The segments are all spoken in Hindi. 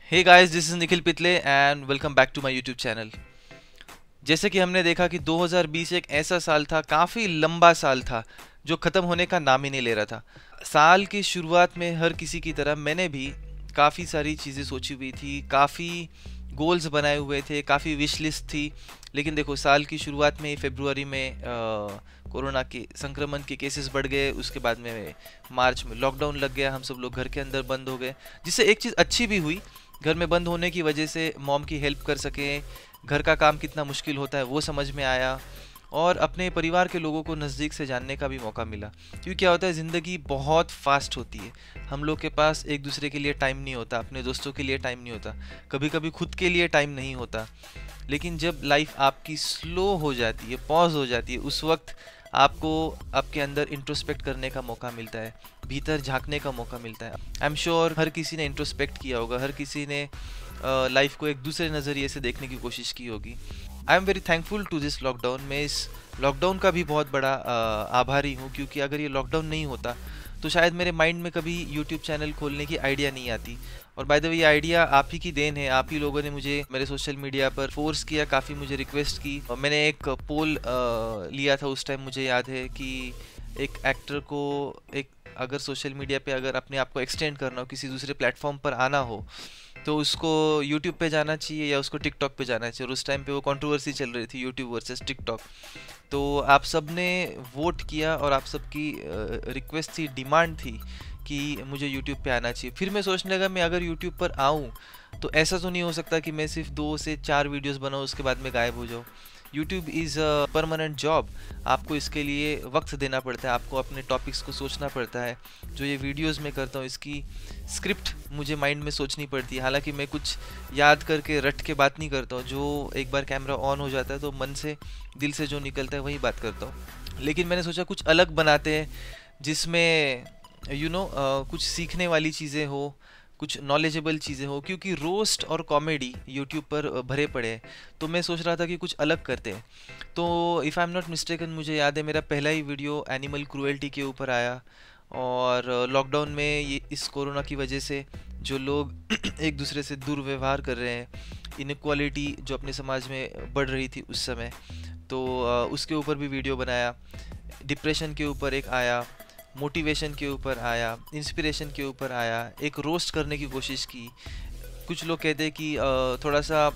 Hey guys, this is Nikhil Pitale and welcome back to my YouTube channel. जैसे कि हमने देखा कि 2020 एक ऐसा साल था, काफ़ी लंबा साल था जो ख़त्म होने का नाम ही नहीं ले रहा था। साल की शुरुआत में हर किसी की तरह मैंने भी काफ़ी सारी चीज़ें सोची हुई थी, काफ़ी गोल्स बनाए हुए थे, काफ़ी विश लिस्ट थी। लेकिन देखो, साल की शुरुआत में ही फरवरी में कोरोना के संक्रमण के केसेस बढ़ गए। उसके बाद में मार्च में लॉकडाउन लग गया, हम सब लोग घर के अंदर बंद हो गए। जिससे एक चीज़ अच्छी भी हुई, घर में बंद होने की वजह से मॉम की हेल्प कर सके, घर का काम कितना मुश्किल होता है वो समझ में आया, और अपने परिवार के लोगों को नज़दीक से जानने का भी मौका मिला। क्योंकि क्या होता है, ज़िंदगी बहुत फास्ट होती है, हम लोग के पास एक दूसरे के लिए टाइम नहीं होता, अपने दोस्तों के लिए टाइम नहीं होता, कभी कभी खुद के लिए टाइम नहीं होता। लेकिन जब लाइफ आपकी स्लो हो जाती है, पॉज हो जाती है, उस वक्त आपको आपके अंदर इंट्रोस्पेक्ट करने का मौका मिलता है, भीतर झांकने का मौका मिलता है। आई एम श्योर हर किसी ने इंट्रोस्पेक्ट किया होगा, हर किसी ने लाइफ को एक दूसरे नज़रिए से देखने की कोशिश की होगी। I am very thankful to this lockdown. मैं इस लॉकडाउन का भी बहुत बड़ा आभारी हूँ, क्योंकि अगर ये लॉकडाउन नहीं होता तो शायद मेरे माइंड में कभी यूट्यूब चैनल खोलने की आइडिया नहीं आती। और बाय द वे, ये आइडिया आप ही की देन है, आप ही लोगों ने मुझे मेरे सोशल मीडिया पर फोर्स किया, काफ़ी मुझे रिक्वेस्ट की। और मैंने एक पोल लिया था उस टाइम, मुझे याद है कि एक एक्टर को एक अगर सोशल मीडिया पे अगर अपने आप को एक्सटेंड करना हो, किसी दूसरे प्लेटफॉर्म पर आना हो, तो उसको यूट्यूब पे जाना चाहिए या उसको टिकटॉक पे जाना चाहिए। और उस टाइम पे वो कंट्रोवर्सी चल रही थी, यूट्यूब वर्सेस टिकटॉक। तो आप सब ने वोट किया और आप सबकी रिक्वेस्ट थी, डिमांड थी कि मुझे यूट्यूब पे आना चाहिए। फिर मैं सोचने लगा, मैं अगर यूट्यूब पर आऊँ तो ऐसा तो नहीं हो सकता कि मैं सिर्फ 2 से 4 वीडियोस बनाऊँ उसके बाद में गायब हो जाऊँ। YouTube is a permanent job, आपको इसके लिए वक्त देना पड़ता है, आपको अपने टॉपिक्स को सोचना पड़ता है। जो ये वीडियोस मैं करता हूँ, इसकी स्क्रिप्ट मुझे माइंड में सोचनी पड़ती है। हालांकि मैं कुछ याद करके रट के बात नहीं करता हूँ, जो एक बार कैमरा ऑन हो जाता है तो मन से, दिल से जो निकलता है वही बात करता हूँ। लेकिन मैंने सोचा कुछ अलग बनाते हैं, जिसमें कुछ सीखने वाली चीज़ें हो, कुछ नॉलेजेबल चीज़ें हो, क्योंकि रोस्ट और कॉमेडी यूट्यूब पर भरे पड़े हैं। तो मैं सोच रहा था कि कुछ अलग करते हैं। तो if I am not mistaken, मुझे याद है मेरा पहला ही वीडियो एनिमल क्रूएल्टी के ऊपर आया। और लॉकडाउन में ये इस कोरोना की वजह से जो लोग एक दूसरे से दुर्व्यवहार कर रहे हैं, इनक्वालिटी जो अपने समाज में बढ़ रही थी उस समय, तो उसके ऊपर भी वीडियो बनाया। डिप्रेशन के ऊपर एक आया, मोटिवेशन के ऊपर आया, इंस्पिरेशन के ऊपर आया, एक रोस्ट करने की कोशिश की। कुछ लोग कहते हैं कि थोड़ा सा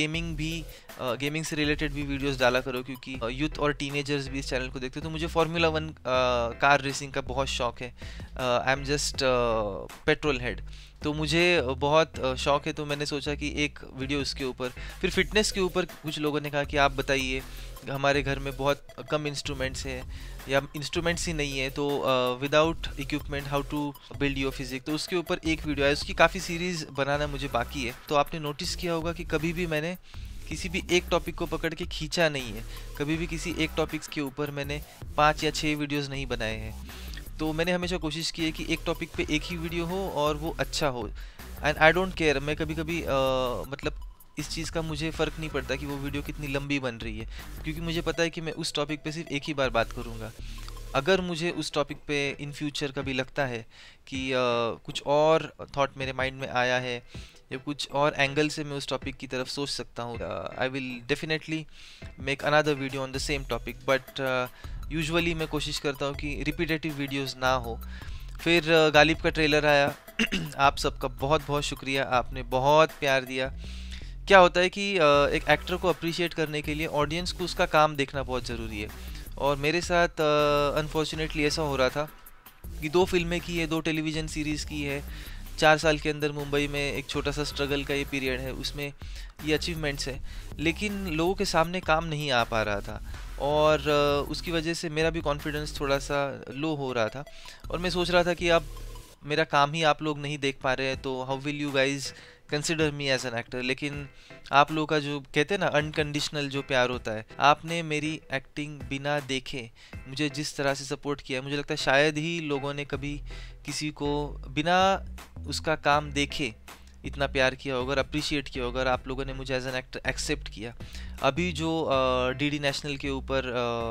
गेमिंग से रिलेटेड भी वीडियोस डाला करो, क्योंकि यूथ और टीनेजर्स भी इस चैनल को देखते हैं। तो मुझे फार्मूला 1 कार रेसिंग का बहुत शौक है। I am just petrol head, तो मुझे बहुत शौक है। तो मैंने सोचा कि एक वीडियो उसके ऊपर। फिर फिटनेस के ऊपर कुछ लोगों ने कहा कि आप बताइए, हमारे घर में बहुत कम इंस्ट्रूमेंट्स हैं या इंस्ट्रूमेंट्स ही नहीं है, तो without equipment how to build your physique. तो उसके ऊपर एक वीडियो है, उसकी काफ़ी सीरीज़ बनाना मुझे बाकी है। तो आपने नोटिस किया होगा कि कभी भी मैंने किसी भी एक टॉपिक को पकड़ के खींचा नहीं है, कभी भी किसी एक टॉपिक्स के ऊपर मैंने 5 या 6 वीडियोज़ नहीं बनाए हैं। तो मैंने हमेशा कोशिश की है कि एक टॉपिक पे एक ही वीडियो हो और वो अच्छा हो। एंड आई डोंट केयर, मैं कभी कभी मतलब इस चीज़ का मुझे फ़र्क नहीं पड़ता कि वो वीडियो कितनी लंबी बन रही है, क्योंकि मुझे पता है कि मैं उस टॉपिक पे सिर्फ एक ही बार बात करूँगा। अगर मुझे उस टॉपिक पे इन फ्यूचर कभी लगता है कि कुछ और थॉट मेरे माइंड में आया है या कुछ और एंगल से मैं उस टॉपिक की तरफ सोच सकता हूँ, I will definitely make another video on the same topic. But usually मैं कोशिश करता हूँ कि रिपीटेटिव वीडियोस ना हो। फिर गालिब का ट्रेलर आया। आप सबका बहुत बहुत शुक्रिया, आपने बहुत प्यार दिया। क्या होता है कि एक एक्टर को अप्रिशिएट करने के लिए ऑडियंस को उसका काम देखना बहुत ज़रूरी है। और मेरे साथ अनफॉर्चुनेटली ऐसा हो रहा था कि 2 फिल्में की है, 2 टेलीविज़न सीरीज़ की है, 4 साल के अंदर मुंबई में एक छोटा सा स्ट्रगल का ये पीरियड है, उसमें ये अचीवमेंट्स है, लेकिन लोगों के सामने काम नहीं आ पा रहा था। और उसकी वजह से मेरा भी कॉन्फिडेंस थोड़ा सा लो हो रहा था। और मैं सोच रहा था कि अब मेरा काम ही आप लोग नहीं देख पा रहे हैं, तो how will you guys consider me as an actor. लेकिन आप लोगों का जो कहते हैं ना, अनकंडीशनल जो प्यार होता है, आपने मेरी एक्टिंग बिना देखे मुझे जिस तरह से सपोर्ट किया, मुझे लगता है शायद ही लोगों ने कभी किसी को बिना उसका काम देखे इतना प्यार किया होगा और अप्रिशिएट किया होगा। और आप लोगों ने मुझे एज एन एक्टर एक्सेप्ट किया। अभी जो डीडी नेशनल के ऊपर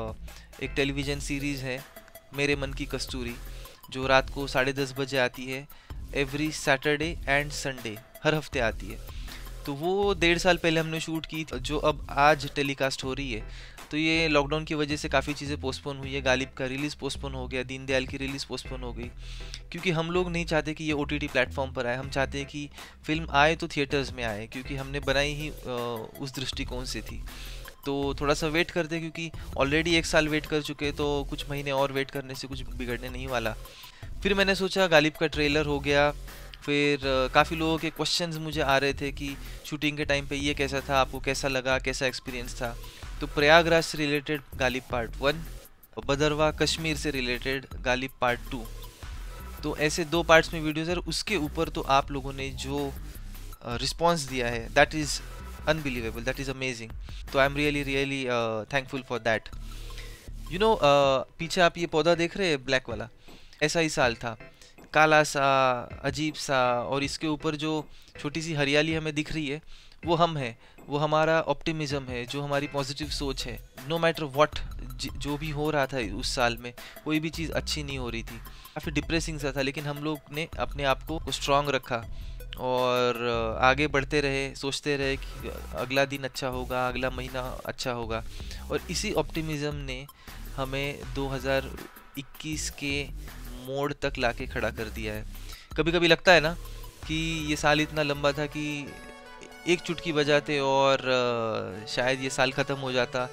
एक टेलीविज़न सीरीज़ है, मेरे मन की कस्तूरी, जो रात को 10:30 बजे आती है, एवरी सैटरडे एंड संडे, हर हफ्ते आती है। तो वो 1.5 साल पहले हमने शूट की थी, जो अब आज टेलीकास्ट हो रही है। तो ये लॉकडाउन की वजह से काफ़ी चीज़ें पोस्टपोन हुई है। गालिब का रिलीज़ पोस्टपोन हो गया, दीनदयाल की रिलीज़ पोस्टपोन हो गई, क्योंकि हम लोग नहीं चाहते कि ये OTT प्लेटफॉर्म पर आए। हम चाहते हैं कि फिल्म आए तो थिएटर्स में आए, क्योंकि हमने बनाई ही उस दृष्टिकोण से थी। तो थोड़ा सा वेट करते, क्योंकि ऑलरेडी 1 साल वेट कर चुके, तो कुछ महीने और वेट करने से कुछ बिगड़ने नहीं वाला। फिर मैंने सोचा, गालिब का ट्रेलर हो गया, फिर काफ़ी लोगों के क्वेश्चंस मुझे आ रहे थे कि शूटिंग के टाइम पे ये कैसा था, आपको कैसा लगा, कैसा एक्सपीरियंस था। तो प्रयागराज से रिलेटेड गालिब पार्ट 1, भदरवा कश्मीर से रिलेटेड गालिब पार्ट 2। तो ऐसे 2 पार्ट्स में वीडियोज़ है। उसके ऊपर तो आप लोगों ने जो रिस्पॉन्स दिया है, that is unbelievable, that is amazing. तो I am really thankful for that. You know, पीछे आप ये पौधा देख रहे हैं ब्लैक वाला, ऐसा ही साल था, काला सा, अजीब सा, और इसके ऊपर जो छोटी सी हरियाली हमें दिख रही है, वो हम हैं, वो हमारा ऑप्टिमिज्म है, जो हमारी पॉजिटिव सोच है। नो मैटर व्हाट, जो भी हो रहा था उस साल में, कोई भी चीज़ अच्छी नहीं हो रही थी, काफ़ी डिप्रेसिंग सा था, लेकिन हम लोग ने अपने आप को स्ट्रांग रखा और आगे बढ़ते रहे, सोचते रहे कि अगला दिन अच्छा होगा, अगला महीना अच्छा होगा। और इसी ऑप्टिमिज्म ने हमें 2021 के मोड़ तक लाके खड़ा कर दिया है। कभी कभी लगता है ना कि ये साल इतना लंबा था कि एक चुटकी बजाते और शायद ये साल ख़त्म हो जाता।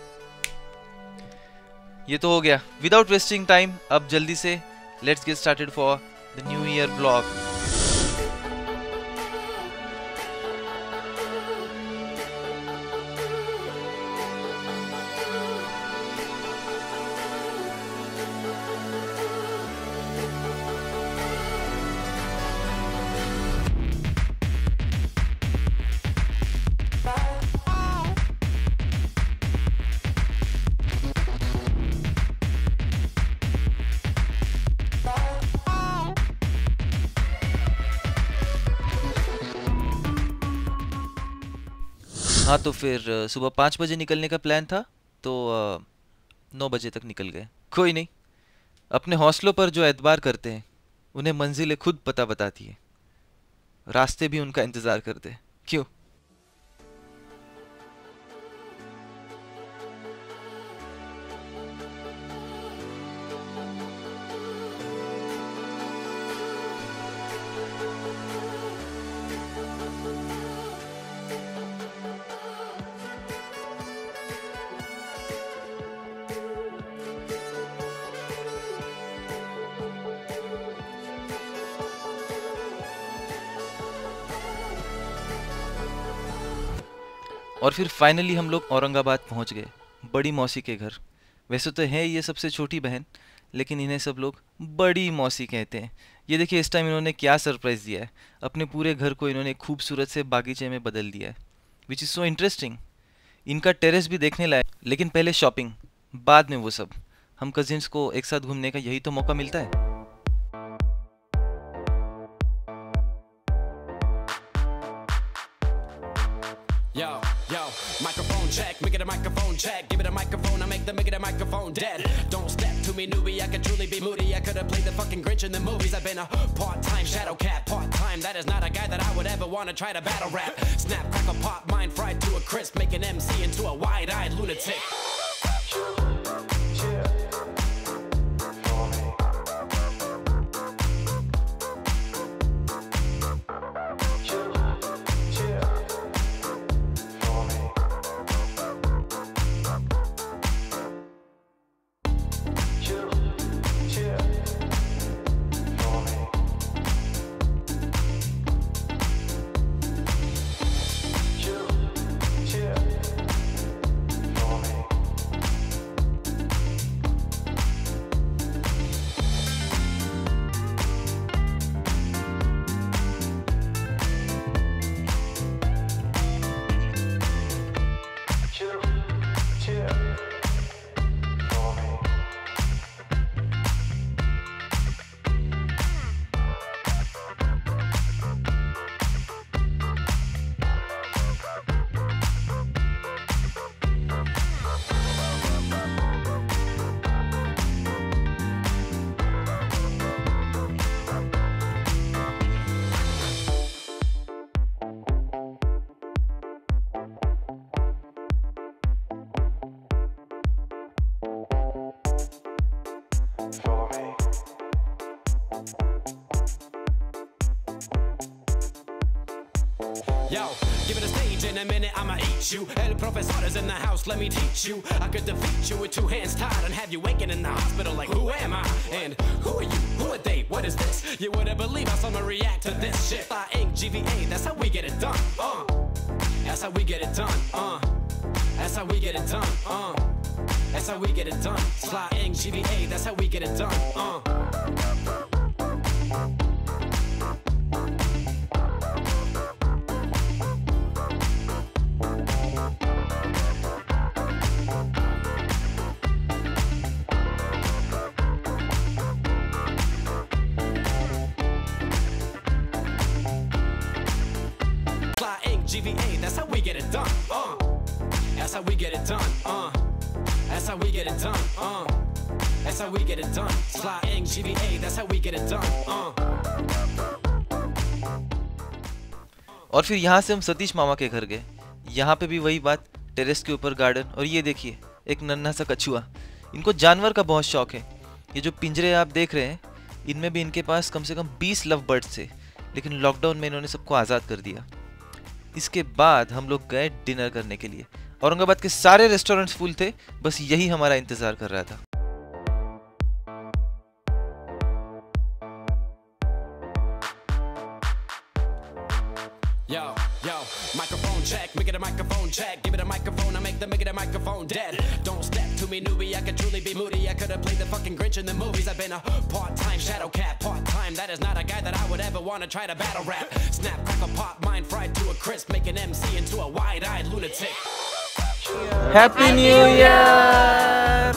ये तो हो गया। विदाउट वेस्टिंग टाइम, अब जल्दी से let's get started for the new year blog. हाँ, तो फिर सुबह 5 बजे निकलने का प्लान था, तो 9 बजे तक निकल गए। कोई नहीं, अपने हौसलों पर जो एतबार करते हैं, उन्हें मंजिलें खुद पता बताती है, रास्ते भी उनका इंतज़ार करते हैं। क्यों? और फिर फाइनली हम लोग औरंगाबाद पहुंच गए, बड़ी मौसी के घर। वैसे तो है ये सबसे छोटी बहन, लेकिन इन्हें सब लोग बड़ी मौसी कहते हैं। ये देखिए इस टाइम इन्होंने क्या सरप्राइज़ दिया है। अपने पूरे घर को इन्होंने खूबसूरत से बागीचे में बदल दिया है, विच इज़ सो इंटरेस्टिंग। इनका टेरेस भी देखने लायक, लेकिन पहले शॉपिंग, बाद में वो सब। हम कजिन्स को एक साथ घूमने का यही तो मौका मिलता है। Yo, yo, microphone check, make it a microphone check. Give it a microphone, I make it a microphone dead. Don't step to me, newbie, I could truly be moody. I could have played the fucking Grinch in the movies. I've been a part-time shadow cat, part-time. That is not a guy that I would ever want to try to battle rap. Snap, crackle, pop, mind fried to a crisp. Make an MC into a wide-eyed lunatic. Yo, give it a stage in a minute, I'ma eat you. El profesor is in the house, let me teach you. I could defeat you with 2 hands tied and have you waking in the hospital like, who am I? And who are you? Who are they? What is this? You wouldn't believe how someone react to this shit. Fly ink, GVA, that's how we get it done. That's how we get it done. That's how we get it done. That's how we get it done. Fly ink, GVA, that's how we get it done. GVA, that's how we get it done. That's how we get it done. That's how we get it done. That's how we get it done. Fly ink GVA, that's how we get it done. और फिर यहाँ से हम सतीश मामा के घर गए। यहाँ पे भी वही बात, टेरेस के ऊपर गार्डन, और ये देखिए एक नन्हा सा कछुआ। इनको जानवर का बहुत शौक है। ये जो पिंजरे आप देख रहे हैं, इनमें भी इनके पास कम से कम 20 लव बर्ड्स थे, लेकिन लॉकडाउन में इन्होंने सबको आज़ाद कर दिया। इसके बाद हम लोग गए डिनर करने के लिए। औरंगाबाद के सारे रेस्टोरेंट्स फुल थे, बस यही हमारा इंतजार कर रहा था। Yo, yo, microphone check, make it a microphone check. Give it a microphone, I make it a microphone dead. Don't step to me, newbie, I could truly be moody. I could have played the fucking Grinch in the movies. I've been a part-time shadow cat, part-time. That is not a guy that I would ever want to try to battle rap. Snap, crackle, pop, mind fried to a crisp, make an MC into a wide-eyed lunatic. Happy New Year!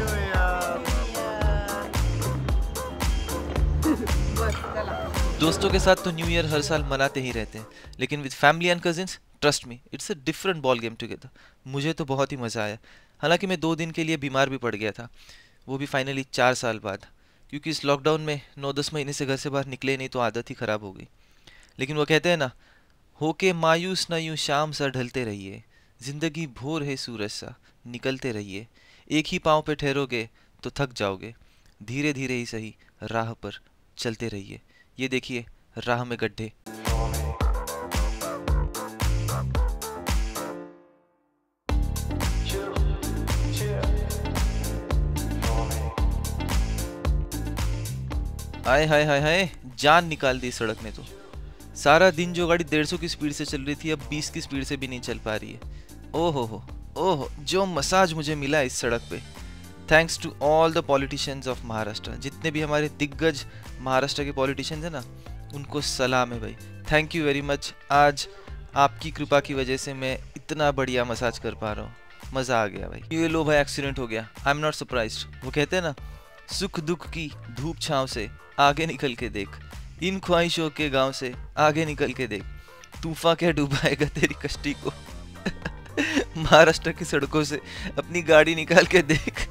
दोस्तों के साथ तो न्यू ईयर हर साल मनाते ही रहते हैं, लेकिन with family and cousins, trust me, it's a different ball game together. मुझे तो बहुत ही मज़ा आया। हालांकि मैं 2 दिन के लिए बीमार भी पड़ गया था, वो भी फाइनली 4 साल बाद, क्योंकि इस लॉकडाउन में 9-10 महीने से घर से बाहर निकले नहीं तो आदत ही ख़राब हो गई। लेकिन वो कहते हैं ना, होके मायूस ना यूँ शाम सा ढलते रहिए, ज़िंदगी भोर है सूरज सा निकलते रहिए, एक ही पाँव पे ठहरोगे तो थक जाओगे, धीरे धीरे ही सही राह पर चलते रहिए। ये देखिए राह में गड्ढे। आए हाय हाय हाय, जान निकाल दी सड़क ने तो। सारा दिन जो गाड़ी 150 की स्पीड से चल रही थी, अब 20 की स्पीड से भी नहीं चल पा रही है। ओहो, जो मसाज मुझे मिला इस सड़क पे। Thanks to all the politicians of Maharashtra. जितने भी हमारे दिग्गज महाराष्ट्र के पॉलिटिशियंस हैं ना, उनको सलाम है भाई। Thank you very much. आज आपकी कृपा की वजह से मैं इतना बढ़िया मसाज कर पा रहा हूँ। मज़ा आ गया भाई। ये लो भाई, एक्सीडेंट हो गया। I am not surprised. वो कहते हैं ना, सुख दुख की धूप छाँव से आगे निकल के देख, इन ख्वाहिशों के गांव से आगे निकल के देख, तूफान क्या डुबाएगा तेरी कश्ती को। महाराष्ट्र की सड़कों से अपनी गाड़ी निकाल के देख।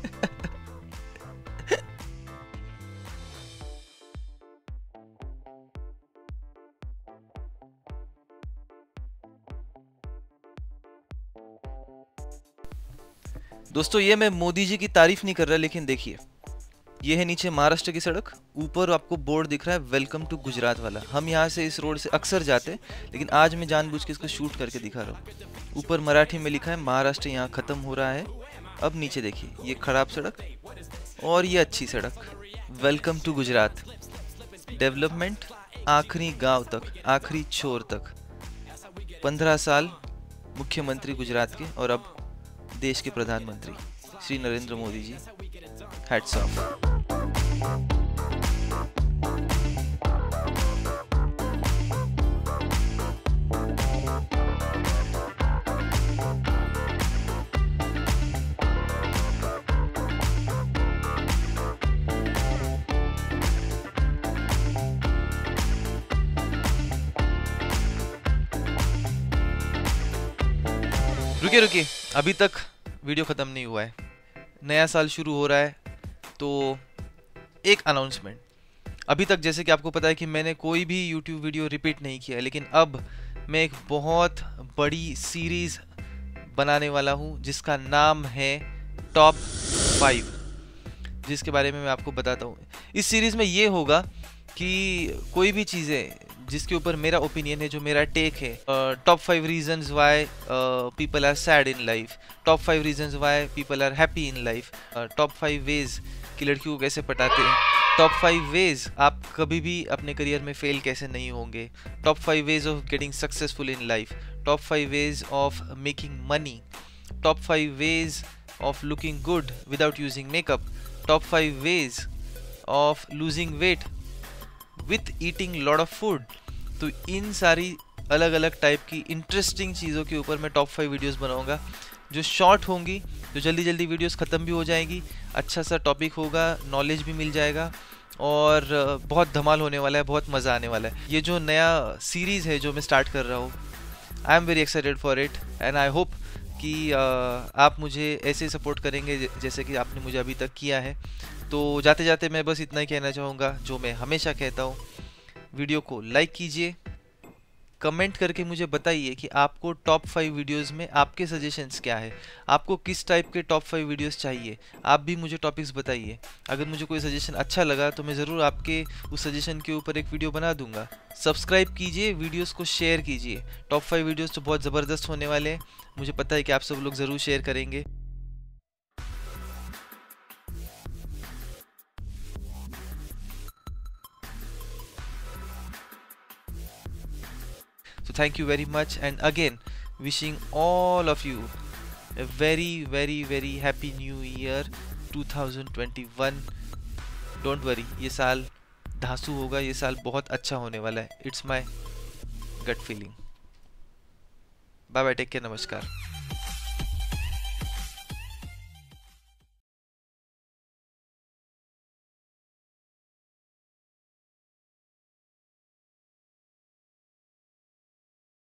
दोस्तों, ये मैं मोदी जी की तारीफ नहीं कर रहा, लेकिन देखिए, ये है नीचे महाराष्ट्र की सड़क, ऊपर आपको बोर्ड दिख रहा है वेलकम टू गुजरात वाला। हम यहाँ से इस रोड से अक्सर जाते हैं, लेकिन आज मैं जानबूझ के इसको शूट करके दिखा रहा हूँ। ऊपर मराठी में लिखा है महाराष्ट्र यहाँ ख़त्म हो रहा है। अब नीचे देखिए, ये खराब सड़क और ये अच्छी सड़क, वेलकम टू गुजरात। डेवलपमेंट आखिरी गांव तक, आखिरी छोर तक। 15 साल मुख्यमंत्री गुजरात के, और अब देश के प्रधानमंत्री श्री नरेंद्र मोदी जी। Hats off. रुकिए, अभी तक वीडियो ख़त्म नहीं हुआ है। नया साल शुरू हो रहा है, तो एक अनाउंसमेंट। अभी तक जैसे कि आपको पता है कि मैंने कोई भी YouTube वीडियो रिपीट नहीं किया है, लेकिन अब मैं एक बहुत बड़ी सीरीज़ बनाने वाला हूँ जिसका नाम है टॉप 5, जिसके बारे में मैं आपको बताता हूँ। इस सीरीज़ में ये होगा कि कोई भी चीज़ें जिसके ऊपर मेरा ओपिनियन है, जो मेरा टेक है। Top 5 reasons why people are sad in life, top 5 reasons why people are happy in life, top 5 ways कि लड़कियों को कैसे पटाते हैं, टॉप 5 वेज आप कभी भी अपने करियर में फेल कैसे नहीं होंगे, top 5 ways of getting successful in life, top 5 ways of making money, top 5 ways of looking good without using makeup, top 5 ways of losing weight with eating lot of food. तो इन सारी अलग अलग टाइप की इंटरेस्टिंग चीज़ों के ऊपर मैं टॉप 5 वीडियोस बनाऊंगा, जो शॉर्ट होंगी, जो जल्दी जल्दी वीडियोस ख़त्म भी हो जाएंगी, अच्छा सा टॉपिक होगा, नॉलेज भी मिल जाएगा और बहुत धमाल होने वाला है, बहुत मज़ा आने वाला है। ये जो नया सीरीज़ है जो मैं स्टार्ट कर रहा हूँ, I am very excited for it and I hope कि आप मुझे ऐसे सपोर्ट करेंगे जैसे कि आपने मुझे अभी तक किया है। तो जाते जाते मैं बस इतना ही कहना चाहूँगा, जो मैं हमेशा कहता हूँ, वीडियो को लाइक कीजिए, कमेंट करके मुझे बताइए कि आपको टॉप 5 वीडियोस में आपके सजेशंस क्या है, आपको किस टाइप के टॉप 5 वीडियोस चाहिए, आप भी मुझे टॉपिक्स बताइए। अगर मुझे कोई सजेशन अच्छा लगा तो मैं ज़रूर आपके उस सजेशन के ऊपर एक वीडियो बना दूंगा। सब्सक्राइब कीजिए, वीडियोस को शेयर कीजिए। टॉप 5 वीडियोस तो बहुत ज़बरदस्त होने वाले हैं, मुझे पता है कि आप सब लोग ज़रूर शेयर करेंगे। So thank you very much, and again wishing all of you a very happy new year 2021. Don't worry, ये साल धांसू होगा, ये साल बहुत अच्छा होने वाला है। It's my gut feeling. Bye bye, take care, नमस्कार।